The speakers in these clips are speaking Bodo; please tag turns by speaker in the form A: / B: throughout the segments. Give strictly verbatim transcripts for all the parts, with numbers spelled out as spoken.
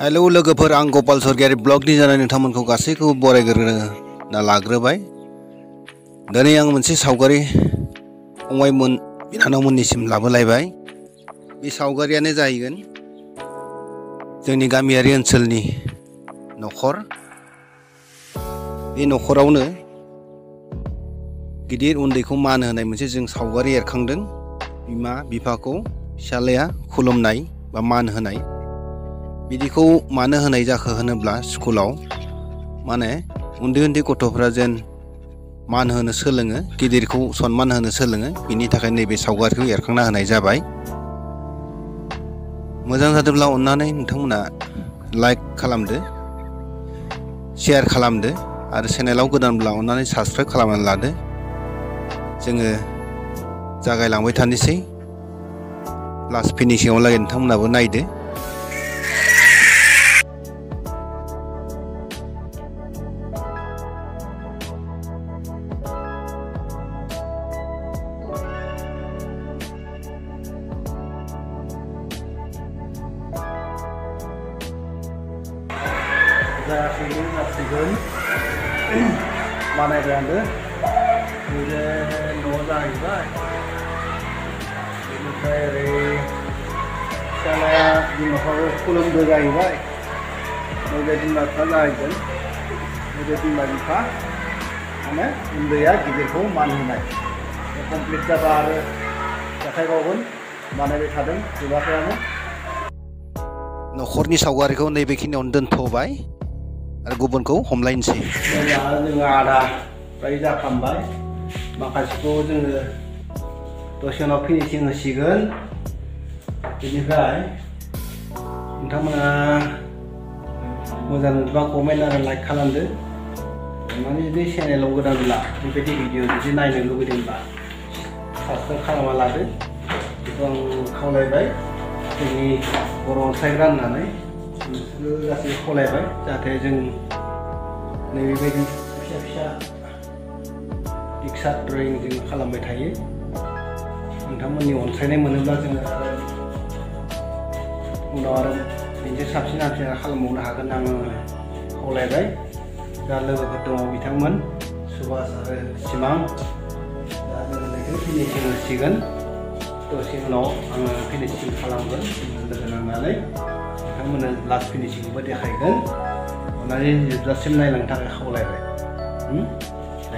A: हेलो लोगोफोर, आं गपाल सरगियारि ब्लगनि जानाय नोंथांमोनखौ गासैखौबो बरायग्रोना लाग्रोबाय। दिनै आं मोनसे सावगारि फंबायमोन बिनानावमोननिसिम लाबोलायबाय। बे सावगारियानो जाहैगोन जोंनि गामियारि ओनसोलनि न'खर। बे न'खरावनो गिदिर उन्दैखौ मान होनाय मोनसे जों सावगारि एरखांदों। बिमा बिफाखौ फिसालाया खुलुमनाय बा मान होनाय। बिदिखौ मानो होनाय जाखो होनोब्ला स्कुलाव माने उन्दै उन्दै गथ'फ्रा जेन मान होनो सोलोङो, गिदिरखौ सनमान होनो सोलोङो, बिनि थाखाय नैबे सावगारिखौ एरखांना होनाय जाबाय। मोजां जादोंब्ला अननानै नोंथांमोना लाइक खालामदो, शेयार खालामदो आरो चेनेलाव गोदानब्ला अननानै साबस्क्राइब खालामनानै लादो। जोङो जागायलांबाय थानोसै। लास्ट फिनिशिंआव लागै नोंथांमोनाबो नायदो। जासिगोन जासिगोन बानायबाय आंबो। ओरै न'आव जाहैबाय, बेनिफ्राय ओरै फिसालाया बिमाखौ खुलुमदो जाहैबाय। नैबे बिमा बिफा जाहैगोन, नैबे बिमा बिफा माने उन्दैया गिदिरखौ मान होनाय। कमप्लिट जाबा आरो देखायबावगोन, बानायबाय थादों जोबाखैयानो। न'खरनि सावगारिखौ नैबेखिनियावनो दोनथ'बाय आरो गुबुनखौ हमलायनोसै। जोङो आदा फ्राय जाफ्रामबाय, माखासेखौ जोङो दसे उनाव फिनिशिं होसिगोन। बेनिफ्राय नोंथांमोना मोजां नुबा कमेन्ट आरो लाइक खालामदो। माने जुदि चेनेलाव गोदानब्ला, बेबायदि भिडिअ जुदि नायनो लुबैदोंब्ला साबस्क्राइब खालामना लादो। बेखौ आं खावलायबाय। जोंनि बर' अनसायग्रा होननानै नोंसोरो गासैबो खावलायबाय, जाहाथे जों नैबेबायदि फिसा फिसा पिक्सार ड्रयिं जों खालामबाय थायो। नोंथांमोननि अनसायनाय मोनोब्ला जोङो उनाव आरो मोनसे साबसिन हामसिन खालामबावनो हागोन आङो खावलायबाय। जा लोगोफोर दङ बिथांमोन सुभास आरो सिमां, दा जोङो बेखौ फिनिशिं होसिगोन। दसे उनाव आङो फिनिशिं खालामगोन, लोगो नांनानै नोंथांमोननो लास्ट फिनिशिंखौबो देखायगोन। अननानै जोबजासिम नायलांनो थाखाय खावलायबाय। दे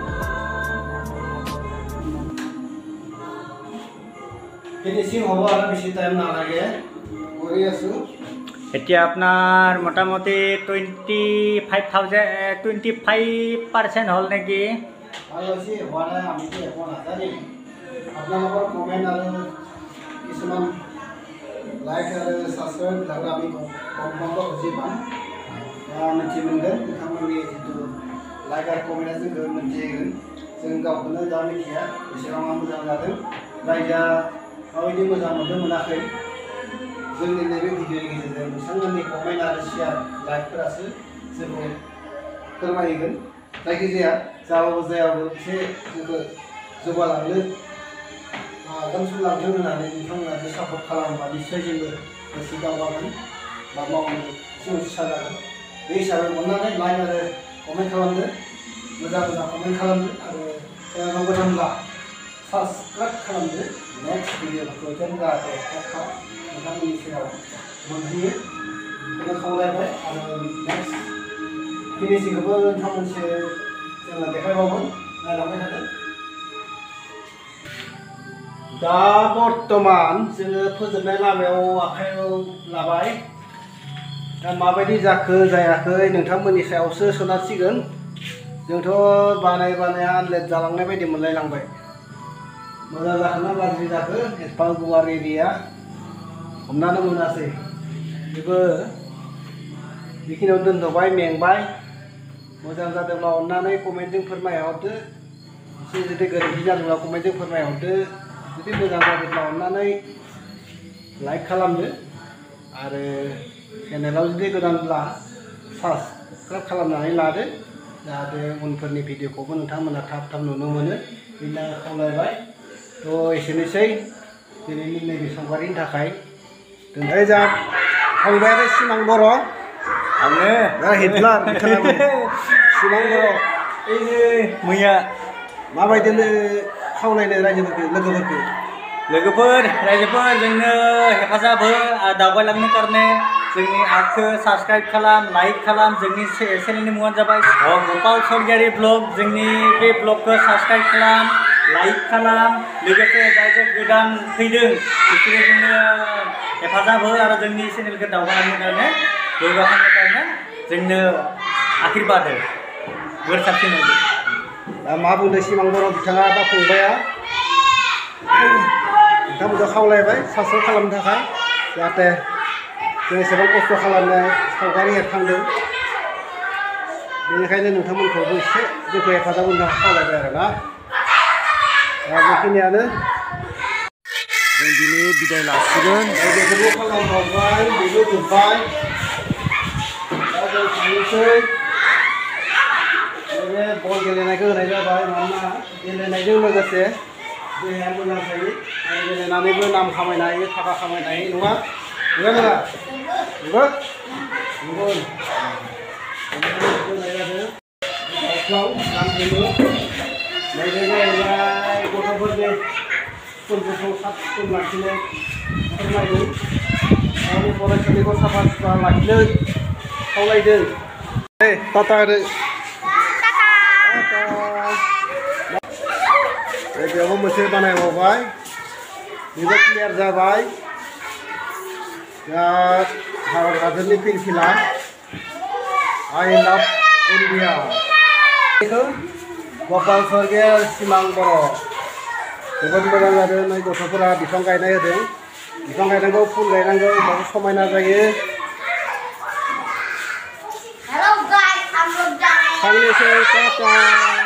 A: फिनिशिं হ'ব आरो बेছি টাইম নালাগে, কৰি আছো।
B: এতিয়া আপোনাৰ মোটামুটি twenty five thousand twenty five percent হ'ল নেকি?
A: ভাল হৈছে, হোৱা নাই আমিতো একো নাজানিম। আপোনালোকৰ কমেণ্ট আৰু কিছুমান লাইক आरो साबस्क्राइब বিলাকো আমি গম পাব খুঁজি পাম, मिथि मोनगोन। नोंथांमोननि जितु लाइक आरो कमेन्टआ जोंखौ मिथिहोगोन। जों गावखौनो दा मिथिया बेसेबां मोजां जादों, रायजोआ माबायदि मोजां मोनदों मोनाखै। जोंनि नैबे भिडिअनि गेजेरजों नोंथांमोननि कमेन्ट आरो शेयार लाइकफोरासो जोंखौ फोरमायगोन। जायखिजाया जाबाबो जायाबो एसे जोंखौ जौगालांनो आगान सुरलांथों होननानै नोंथांमोना सापर्ट खालामोबा निस्सय जोंबो गोसो दावगागोन बा मावनो एसे उत्सा जागोन। बे हिसाबै अननानै लाइक आरो कमेन्ट खालामदो, मोजां मोजां कमेन्ट खालामदो आरो चेनेलाव गोदानब्ला साबस्क्राइब खालामदो। नेक्स्ट भिडिअफोरखौ जेन जाहाथे थाब नोंथांमोननि सेराव मोनहैयो बेखौ खावलायबाय। आरो नेक्स्ट फिनिशिंखौबो नोंथांमोनसे जोङो देखायबावगोन, नायलांबाय थादों। दा बर्थमान जोङो फोजोबनाय लामायाव आखायाव लाबाय। दा माबायदि जाखो जायाखै नोंथांमोननि सायावसो सोनारसिगोन। जोंथ' बानाय बानाय आनलेट जालांनाय बायदि मोनलायलांबाय। मोजां जाखोना गाज्रि जाखो एफा गुवार एरिया हमनानै मोनासै। बेबो बेखिनियाव दोनथ'बाय, मेंबाय। मोजां जादोंब्ला अननानै कमेन्टजों फोरमायहरदो। एसे जुदि गोरोन्थि जादोंब्ला कमेन्टजों फोरमायहरदो। जुदि मोजां जादोंब्ला अननानै लाइक खालामदो आरो चेनेलाव जुदि गोदानब्ला साबस्क्राइब खालामनानै लादो, जाहाथे उनफोरनि भिडिअखौबो नोंथांमोना थाब थाब नुनो मोनो। बेनि थाखाय खावलायबाय। थ' एसेनोसै दिनैनि नैबे सावगारिनि थाखाय दोनबाय जा। फंबायानो सिमां बर'
B: आङो
A: दा हिटलार बिथाङाबो सिमां बर'
B: ओइनो मैया
A: माबायदि खावलायनो रायजोफोरखौ लोगोफोरखौ
B: लोगोफोर रायजोफोर जोंनो हेफाजाब हो दावबायलांनो कारने जोंनि आखौ साबस्क्राइब खालाम लाइक खालाम जोंनि चेनेलनि मुङानो जाबाय गपाल सरगियारि ब्लग जोंनि बे ब्लगखौ साबस्क्राइब खालाम लाइक खालाम लोगोसे जाय जाय गोदान फैदों बिसोरो जोंनो हेफाजाब हो आरो जोंनि चेनेलखौ दावगालांनो कारने जौगाहोनो कारने जोंनो आशीर्बाद हो बोर सारस्रिनो
A: दा मा बुंदों सिमां बर' बिथाङा बा फंबाया नोंथांमोनखौ खावलायबाय साबस्क्राइब खालामनो थाखाय जाहाथे जों एसेबां खस्थ' खालामनाय सावगारि एरखांदों बेनिखायनो नोंथांमोनखौबो एसे जोंखौ हेफाजाब होनो थाखाय खावलायबाय आरोना दा बेखिनियानो जों दिनै बिदाय लासिगोन बेफोरखौ खालामबावबाय बेबो जोब्बाय दा जों थांनोसै बे बल गेलेनायखौ होनाय जाबाय मानोना गेलेनायजों लोगोसे देहाया मोजां थायो आरो गेलेनानैबो नाम खामायनो हायो थाखा खामायनो हायो नङा नङा नङा नंगौ नंगौ होनाय जादों गावस्राव गानजोंबो नैबे जाहैबाय गथ'फोरनि स्कुलफोरखौ साब सिखोन लाखिनो फोरमायदों गावनि फरायसालिखौ साफा सुफा लाखिनो खावलायदों दे टाटा होदो बेयावबो मोनसे बानायबावबाय बेबो क्लियार जाबाय दा भारत हादरनि फिरफिला आइ लाभ इन्डिया बेखौ गपाल सरगियारि सिमां बर' जोबोद मोजां जादों नै गथ'फोरा बिफां गायनाय होदों बिफां गायनांगौ फुल गायनांगौ होमबासो समायना जायो थांनोसै टाटा